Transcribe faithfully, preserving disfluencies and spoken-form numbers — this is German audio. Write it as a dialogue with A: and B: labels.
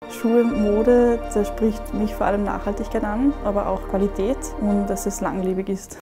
A: Schuhe und Mode, da spricht mich vor allem Nachhaltigkeit an, aber auch Qualität und dass es langlebig ist.